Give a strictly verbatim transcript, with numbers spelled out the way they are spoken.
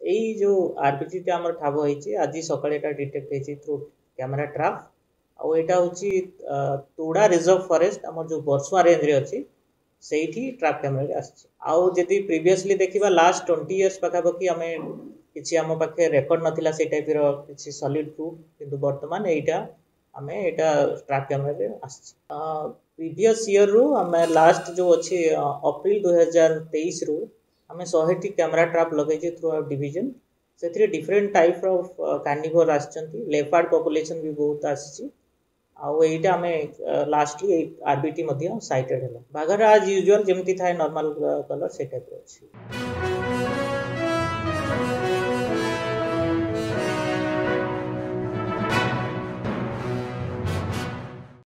यही जो आरबीटी टा हमर ठाब होइछि आज सकाळे एटा डिटेक्ट होइछि थ्रू कैमरा ट्रैप आ एटा होछि तोड़ा रिजर्व फॉरेस्ट हमर जो बरसुआ रेंज रे अछि सेठी ट्रैप कैमरा रे आछि आ जदि प्रीवियसली देखिबा लास्ट ट्वेंटी इयर्स पाखा पखी हमें किछि हम पाखे रेकॉर्ड नथिला से टाइप रो किछि सॉलिड प्रूफ किंतु वर्तमान एटा हमें एटा ट्रैप कैमरा रे आछि प्रीवियस ईयर रू हमें लास्ट जो अछि अप्रैल दो हज़ार तेईस रू हमें सौ टी कैमरा ट्रैप लगे थ्रू आवर डिवीजन से डिफरेंट टाइप ऑफ कार्निवोर आछंती लेपर्ड पॉपुलेशन भी बहुत आछि आउ एटा हमें लास्टली आरबीटी मध्य साइटेड हला बाघर आज यूजुअल जेमती थाए नॉर्मल कलर से टाइप अछि।